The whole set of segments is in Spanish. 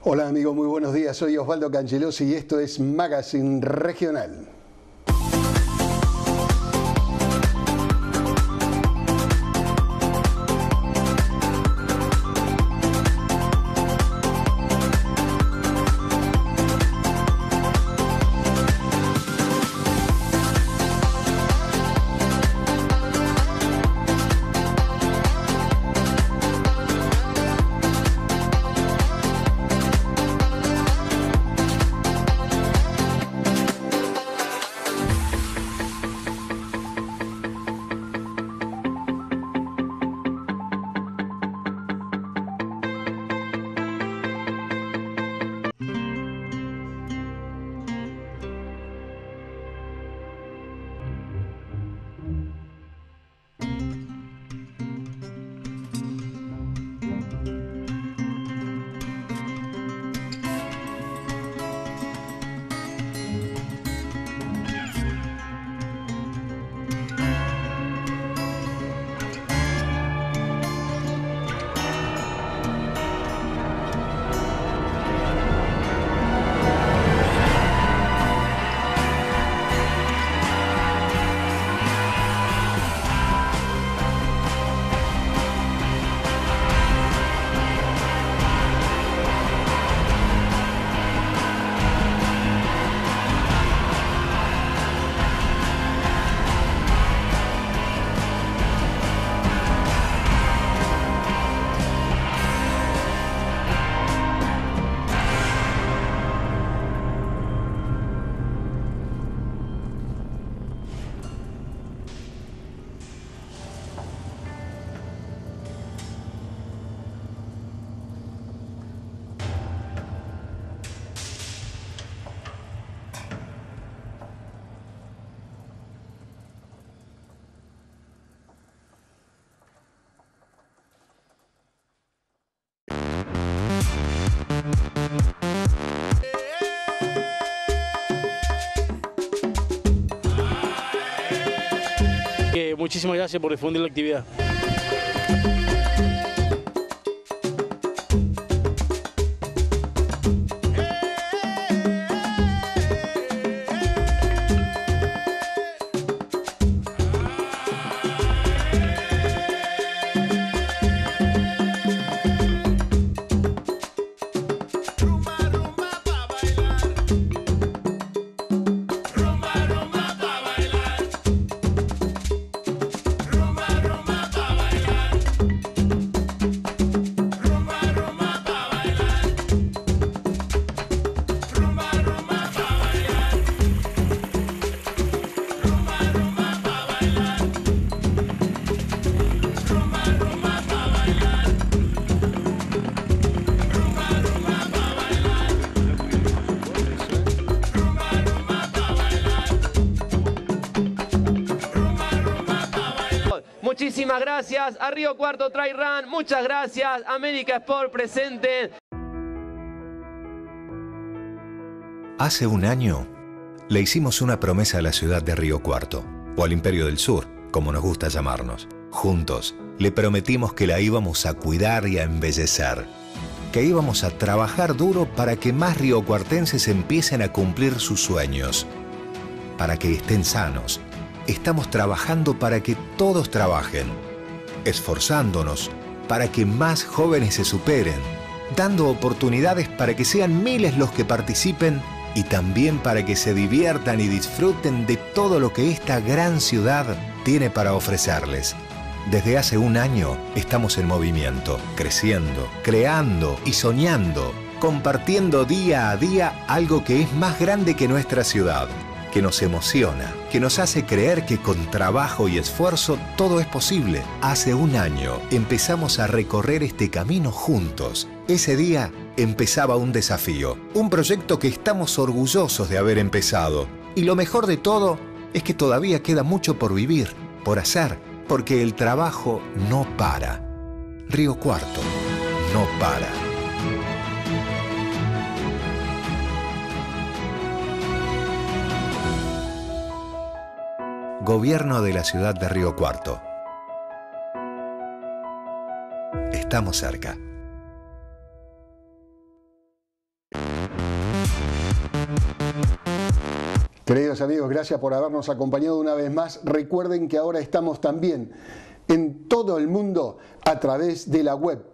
Hola amigos, muy buenos días. Soy Osvaldo Cangelosi y esto es Magazine Regional. Muchísimas gracias por difundir la actividad. Muchísimas gracias a Río Cuarto Trail Run, muchas gracias, América Sport presente. Hace un año le hicimos una promesa a la ciudad de Río Cuarto, o al Imperio del Sur, como nos gusta llamarnos. Juntos le prometimos que la íbamos a cuidar y a embellecer, que íbamos a trabajar duro para que más riocuartenses empiecen a cumplir sus sueños, para que estén sanos. Estamos trabajando para que todos trabajen, esforzándonos para que más jóvenes se superen, dando oportunidades para que sean miles los que participen y también para que se diviertan y disfruten de todo lo que esta gran ciudad tiene para ofrecerles. Desde hace un año estamos en movimiento, creciendo, creando y soñando, compartiendo día a día algo que es más grande que nuestra ciudad, que nos emociona, que nos hace creer que con trabajo y esfuerzo todo es posible. Hace un año empezamos a recorrer este camino juntos. Ese día empezaba un desafío, un proyecto que estamos orgullosos de haber empezado. Y lo mejor de todo es que todavía queda mucho por vivir, por hacer, porque el trabajo no para. Río Cuarto no para. Gobierno de la ciudad de Río Cuarto. Estamos cerca. Queridos amigos, gracias por habernos acompañado una vez más. Recuerden que ahora estamos también en todo el mundo a través de la web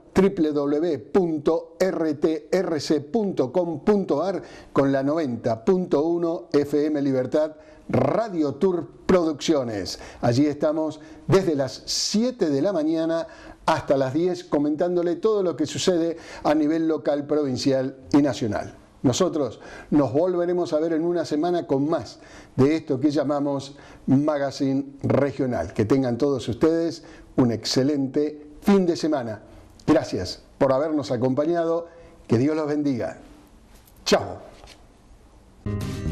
www.rtrc.com.ar con la 90.1 FM Libertad Radio Tour Producciones. Allí estamos desde las 7 de la mañana hasta las 10 comentándole todo lo que sucede a nivel local, provincial y nacional. Nosotros nos volveremos a ver en una semana con más de esto que llamamos Magazine Regional. Que tengan todos ustedes un excelente fin de semana. Gracias por habernos acompañado. Que Dios los bendiga. Chao.